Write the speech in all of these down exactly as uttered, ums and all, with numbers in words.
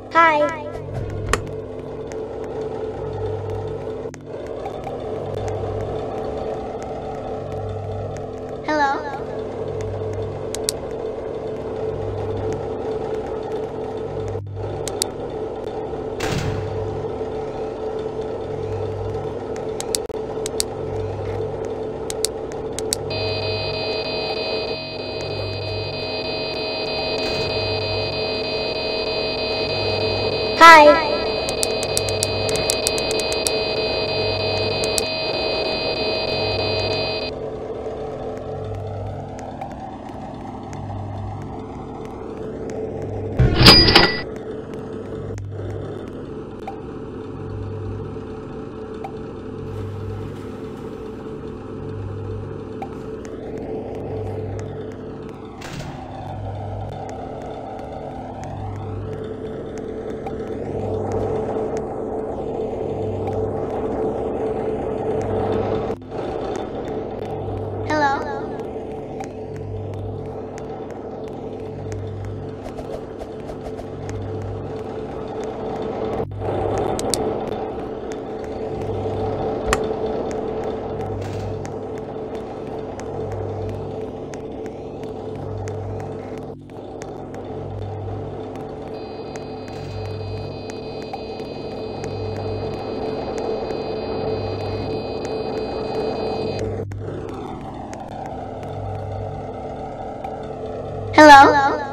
Hi. Hello. Hi. Hello. Hello.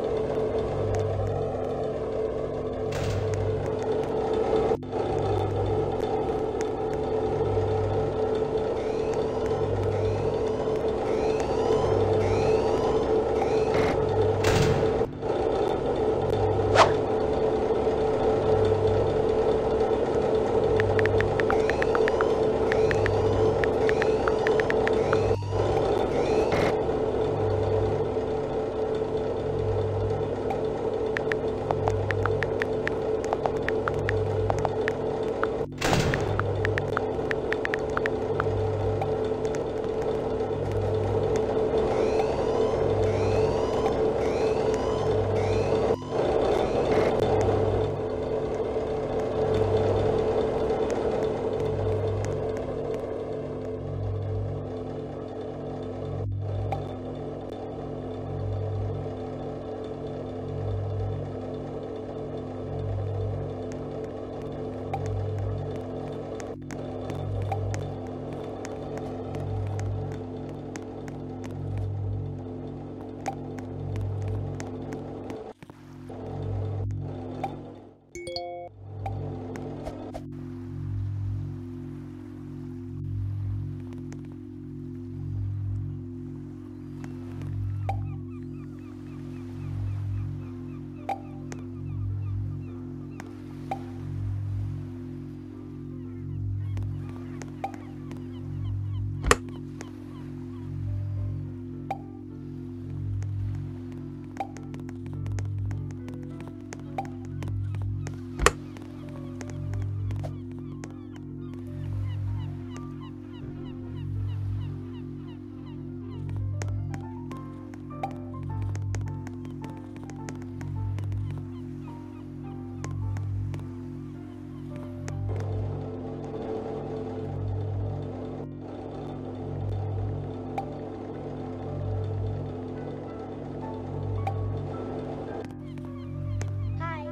Hi.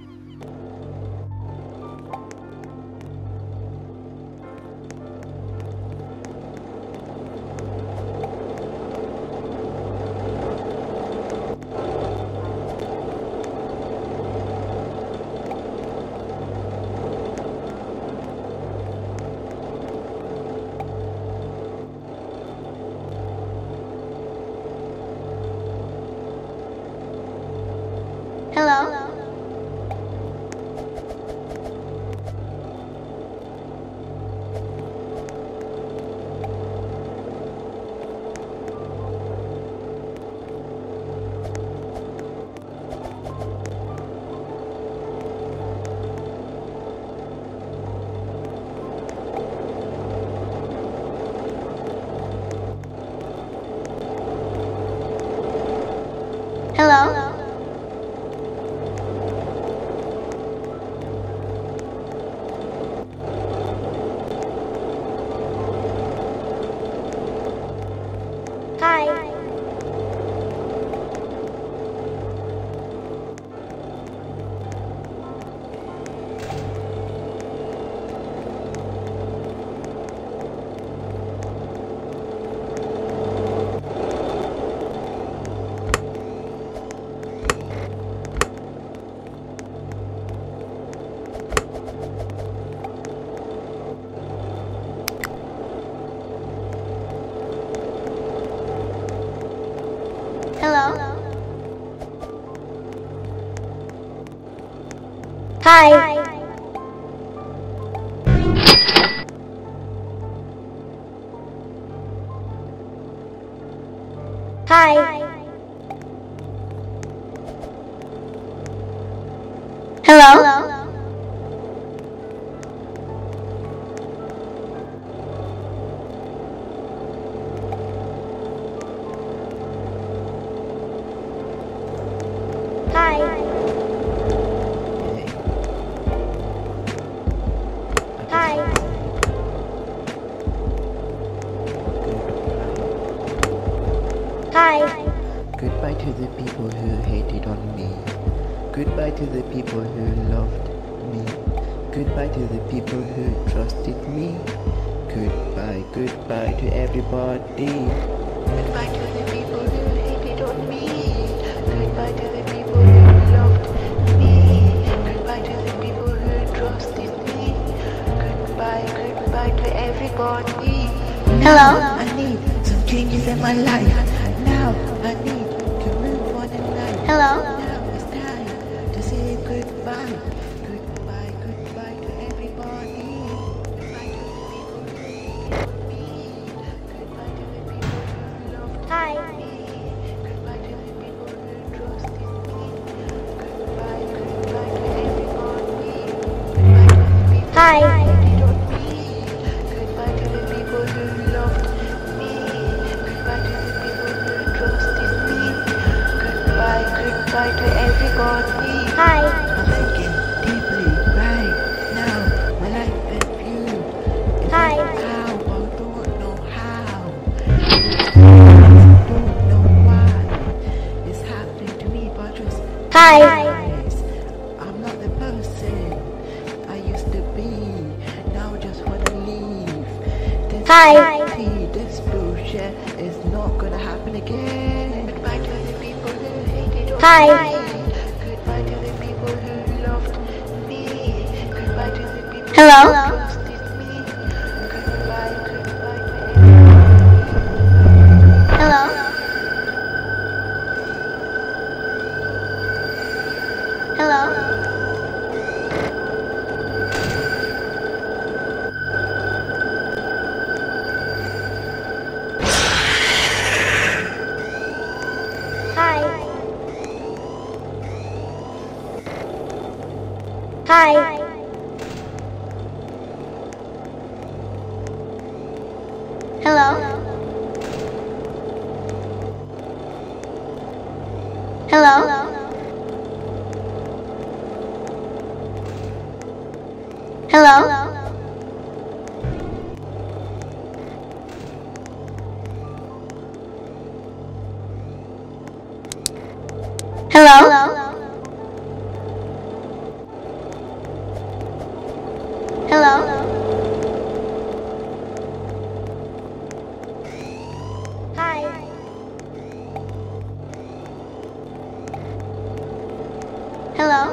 Hello. Hello. Hello? Hi. Hi. Hello? Hi. Hi. Hi. Goodbye to the people who hated on me. Goodbye to the people who loved me. Goodbye to the people who trusted me. Goodbye, goodbye to everybody. Goodbye to the people who hated on me. Goodbye to the people who loved me. Goodbye to the people who trusted me. Goodbye, goodbye to everybody. Hello? I need some changes in my life. Now I need to move on in life. Hello? Now it's time to say goodbye. Goodbye, goodbye to everybody. Goodbye to the people who hated on me. Goodbye to the people who loved Hi. me. Goodbye to the people who trusted me. Goodbye, goodbye to everybody. Goodbye to the people Hi. who hated on me. Goodbye to the people who loved me. Goodbye to the people who trusted me. Goodbye, goodbye to everybody. Hi. I'm thinking deeply right now. My life and you. It's Hi. like how I don't know how. I don't know why it's happening to me, but just Hi. realize I'm not the person I used to be. Now I just wanna leave. This Hi. empty, this bullshit is not gonna happen again. Goodbye to the people who hated on Hi. me. Goodbye to the people who loved me. Goodbye to the people Hello? who trusted me. Goodbye, goodbye to everybody. Hello? Hello? Hi. Hi. Hello? Hello? Hello? Hello? Hello? Hi. Hello?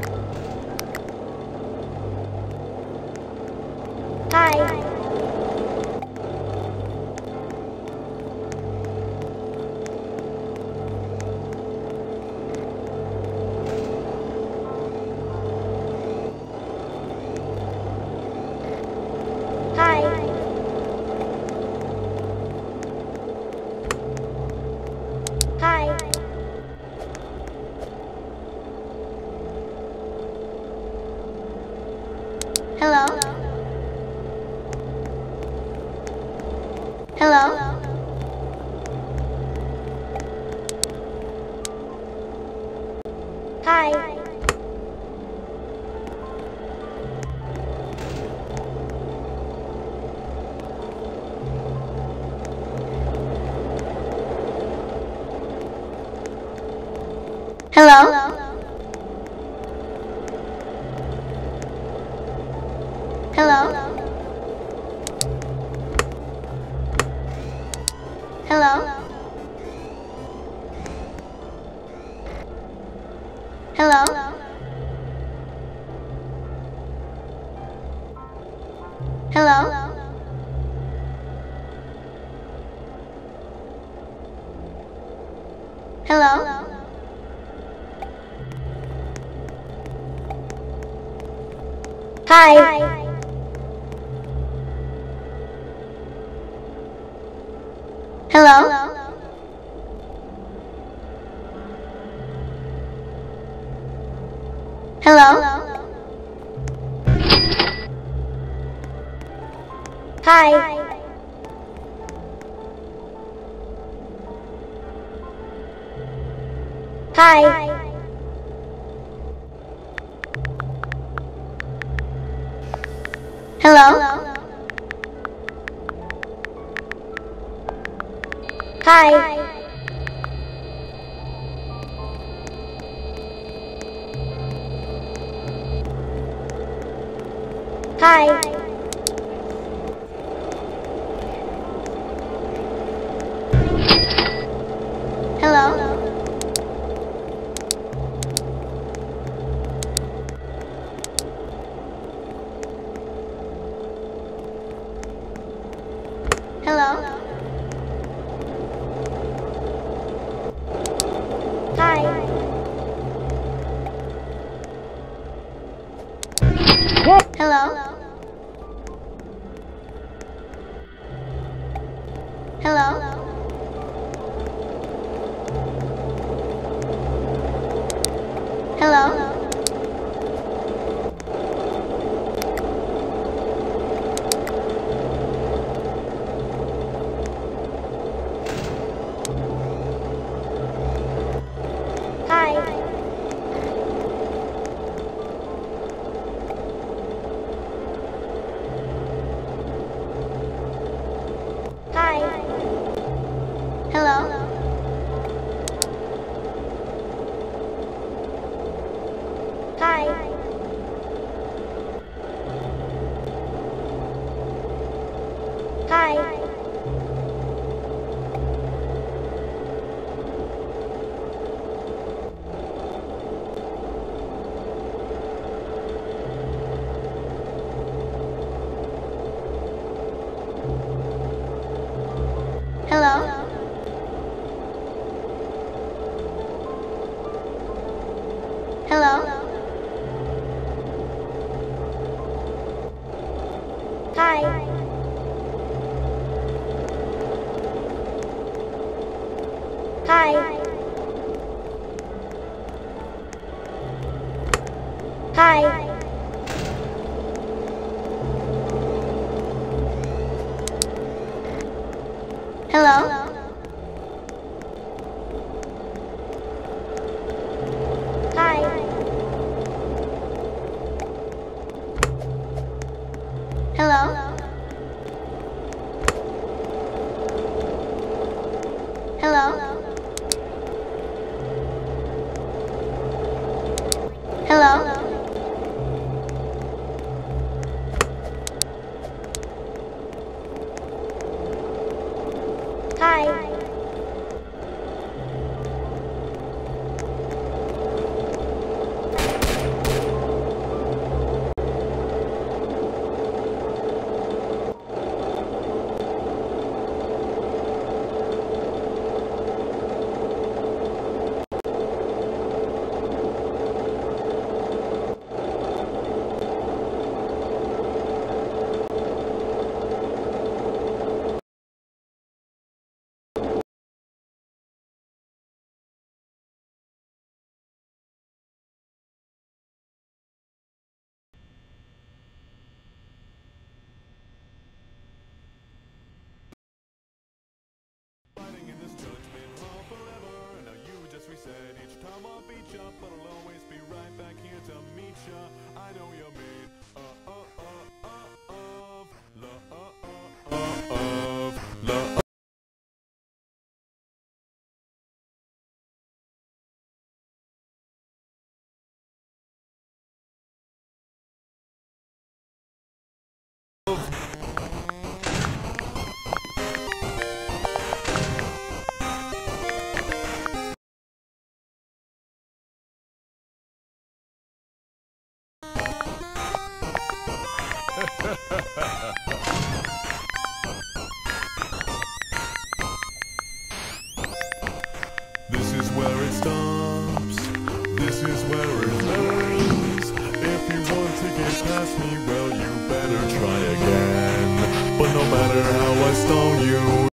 Hi. Hi. Hi. Hello? Hello? Hi. Hello? Hello? Hello? Hello? Hello? Hello? Hi. Hello? Hello? Hi. Hi. Hello? Hi. Hi. Hello? Hello? Hi. Hello? Hello? Hello? Hi. Hi. Hello? Hi. Hi. Hello? Hello? Hi. Hi. Hi. Hello? Hi. Hello? Hello? Hello? Hi. In this judgment hall forever, and now you just reset. Each time I'll beat ya, but I'll always be right back here to meet ya. I know you're made uh, uh, uh, uh, of love, uh, uh, uh, of love. This is where pass me, well, you better try again. But no matter how I stone you,